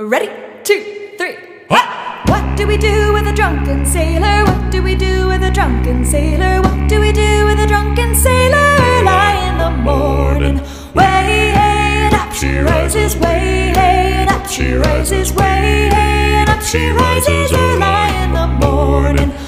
Ready? 2, 3. Ha! What do we do with a drunken sailor? What do we do with a drunken sailor? What do we do with a drunken sailor? Lie in the morning. Way, hey, and up she rises. Way, hey, and up she rises. Way, hey, and up she rises. Early in the morning.